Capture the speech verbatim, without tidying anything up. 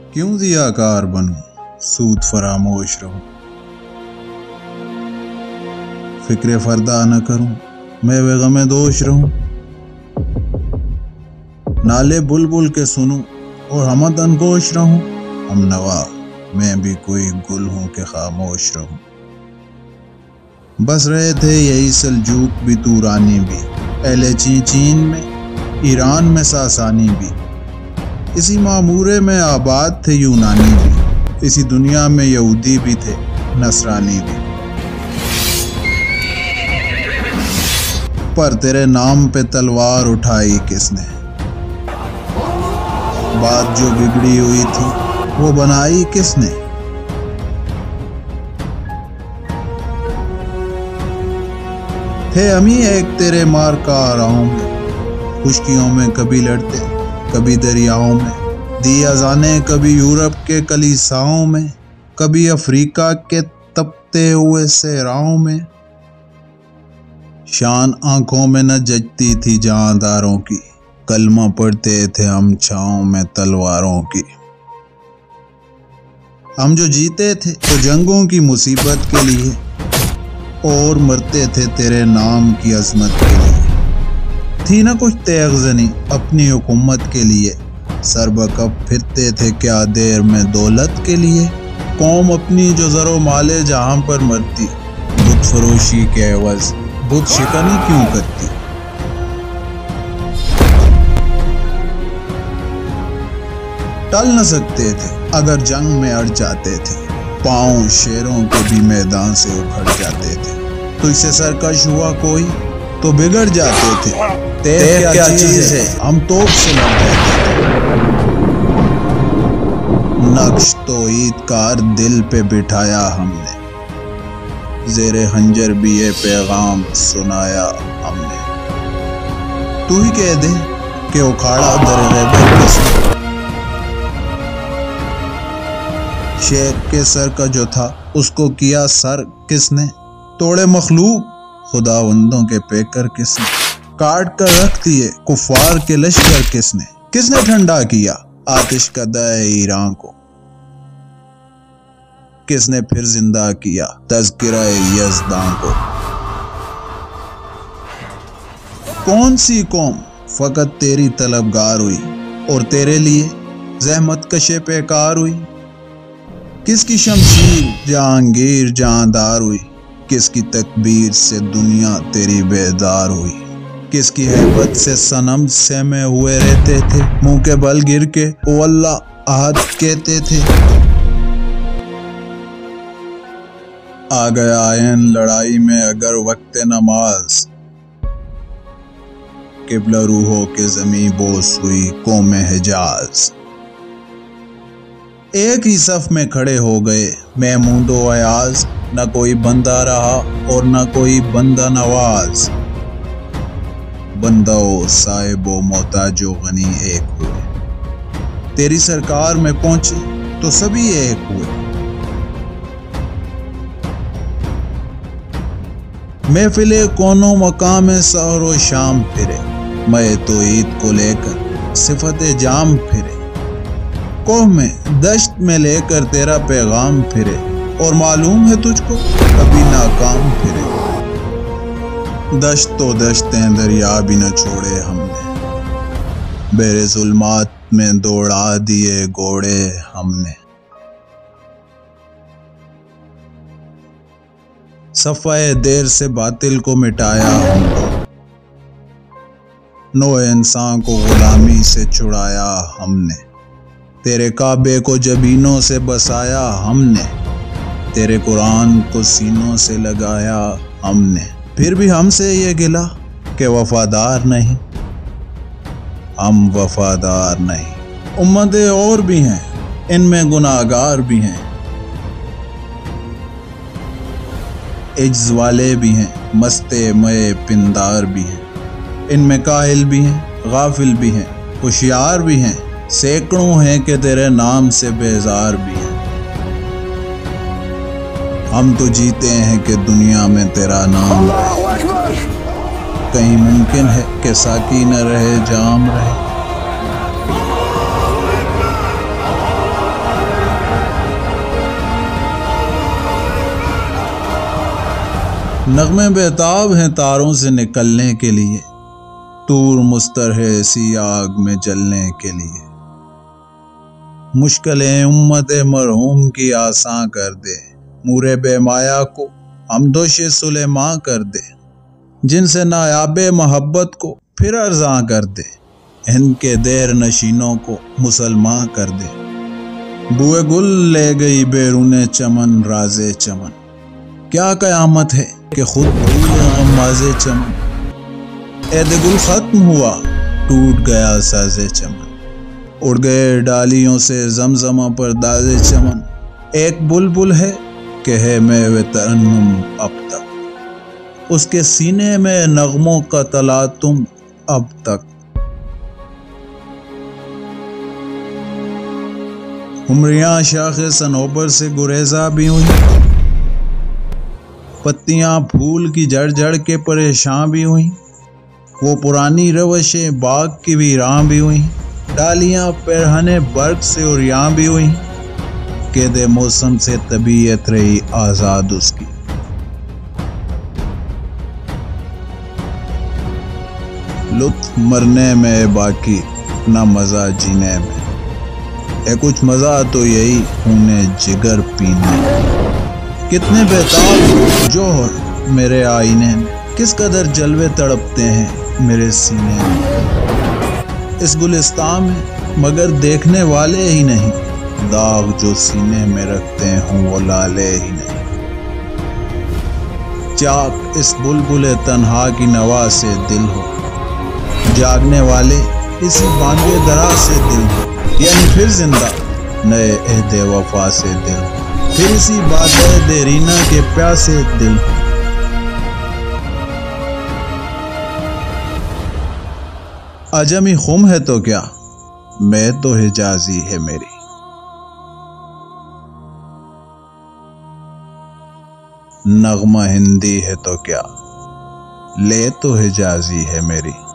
کیوں ضیاء کار بنوں سود فراموش رہوں، فکر فردا نہ کروں میں بے غم دوش رہوں، نالے بلبل کے سنوں اور ہمت انگوش رہوں، ہم نوا میں بھی کوئی گل ہوں کہ خاموش رہوں۔ بس رہے تھے یہی سلجوق بھی تورانی بھی، اہل چین چین میں ایران میں ساسانی بھی، اسی معمورے میں آباد تھے یونانی بھی، اسی دنیا میں یہودی بھی تھے نصرانی بھی، پر تیرے نام پہ تلوار اٹھائی کس نے، بات جو بگڑی ہوئی تھی وہ بنائی کس نے، تھے ہم ہی ایک تیرے مار کا راہوں میں، خشکیوں میں کبھی لڑتے کبھی دریاؤں میں، دی اذانیں کبھی یورپ کے کلیساؤں میں، کبھی افریقہ کے تپتے ہوئے صحراؤں میں، شان آنکھوں میں نہ جچتی تھی جانداروں کی، کلمہ پڑھتے تھے ہم چھاؤں میں تلواروں کی، ہم جو جیتے تھے تو جنگوں کی مصیبت کے لیے، اور مرتے تھے تیرے نام کی عظمت کے لیے، تھی نہ کچھ تیغ زنی اپنی حکومت کے لیے، سر بکف پھرتے تھے کیا دیر میں دولت کے لیے، قوم اپنی جو زر و مال جہاں پر مرتی، بت فروشی کے عوض بت شکنی کیوں کرتی، ٹل نہ سکتے تھے اگر جنگ میں اڑ جاتے تھے، پاؤں شیروں کے بھی میدان سے اکھڑ جاتے تھے، تجھ سے سرکش ہوا کوئی تو بگڑ جاتے تھے، تیر کیا چیز ہے ہم توپ سے لڑ جاتے تھے، نقش توحید کار دل پہ بٹھایا ہم نے، زیر خنجر بھی یہ پیغام سنایا ہم نے، تو ہی کہہ دے کہ اکھاڑا در غیبت کس نے، شیر کے سر کا جو تھا اس کو کیا سر کس نے، توڑے مخلوق خداوندوں کے پیکر کس نے، کاٹ کر رکھ دیے کفار کے لشکر کس نے، کس نے ٹھنڈا کیا آتش کا دائے ایران کو، کس نے پھر زندہ کیا تذکرہ یزداں کو، کون سی قوم فقط تیری طلبگار ہوئی اور تیرے لیے زحمت کشے پیکار ہوئی، کس کی شمشیر جہانگیر جاندار ہوئی، کس کی تکبیر سے دنیا تیری بیدار ہوئی، کس کی ہیبت سے صنم سہمے ہوئے رہتے تھے، منہ کے بل گر کے او اللہ احد کہتے تھے، آ گیا عین لڑائی میں اگر وقت نماز، قبلہ روحوں کے زمیں بوس ہوئی قوم حجاز، ایک ہی صف میں کھڑے ہو گئے محمود و ایاز، نہ کوئی بندہ رہا اور نہ کوئی بندہ نواز، بندہ و صاحب و محتاج و غنی ایک ہوئے، تیری سرکار میں پہنچے تو سبھی ایک ہوئے، محفل کونوں مقام سحر و شام پھرے، میں تو عید کو لے کر صفت جام پھرے، قوم میں دشت میں لے کر تیرا پیغام پھرے، اور معلوم ہے تجھ کو کبھی ناکام پھرے، دشت تو دشتیں دریا بھی نہ چھوڑے ہم نے، بحر ظلمات میں دوڑا دیے گھوڑے ہم نے، صفائے دیر سے باطل کو مٹایا ہم کو، نوع انسان کو غلامی سے چھڑایا ہم نے، تیرے کعبے کو جبینوں سے بسایا ہم نے، تیرے قرآن کو سینوں سے لگایا ہم نے، پھر بھی ہم سے یہ گلا کہ وفادار نہیں، ہم وفادار نہیں، امتیں اور بھی ہیں ان میں گناہگار بھی ہیں، عجز والے بھی ہیں مستے مئے پندار بھی ہیں، ان میں کاہل بھی ہیں غافل بھی ہیں ہوشیار بھی ہیں، سینکڑوں ہیں کہ تیرے نام سے بیزار بھی ہیں، ہم تو جیتے ہیں کہ دنیا میں تیرا نام رہے، کہیں ممکن ہے کہ ساقی نہ رہے جام رہے، نغمے بےتاب ہیں تاروں سے نکلنے کے لیے، طور مستر ہے اسی آگ میں جلنے کے لیے۔ مشکلیں امت مرحوم کی آساں کر دے، مورے بے مایا کو حمدوش سلیماں کر دے، جن سے نایاب محبت کو پھر ارزاں کر دے، ہند کے دیر نشینوں کو مسلماں کر دے۔ بوئے گل لے گئی بیرون چمن راز چمن، کیا قیامت ہے کہ خود بھولے غماز چمن۔ عید گل ختم ہوا ٹوٹ گیا ساز چمن، اڑ گئے ڈالیوں سے زمزمہ پر داز چمن۔ ایک بلبل ہے کہ ہے میں ترنم اب تک، اس کے سینے میں نغموں کا تلاطم اب تک۔ حمریاں شاخ صنوبر سے گریزاں بھی ہوئیں، پتیاں پھول کی جڑ جڑ کے پریشان بھی ہوئیں، وہ پرانی روشیں باغ کی ویراں بھی ہوئیں، ڈالیاں پیرہنے برگ سے عریاں بھی ہوئیں، قید موسم سے طبیعت رہی آزاد اس کی۔ لطف مرنے میں باقی نہ مزہ جینے میں، ہے کچھ مزہ تو یہی خون جگر پینے میں۔ کتنے بےتاب جوہر میرے آئینے میں، کس قدر جلوے تڑپتے ہیں میرے سینے میں۔ اس گلستان میں مگر دیکھنے والے ہی نہیں، داغ جو سینے میں رکھتے ہوں وہ لالے ہی نہیں۔ چاک اس بلبل تنہا کی نوا سے دل ہو، جاگنے والے اسی بانگے درا سے دل ہو، یعنی پھر زندہ نئے عہد وفا سے دل ہو، پھر اسی بادۂ دیرینہ کے پیاسے دل ہو۔ عجمی خم ہے تو کیا، میں تو حجازی ہے میری۔ نغمہ ہندی ہے تو کیا، لے تو حجازی ہے میری۔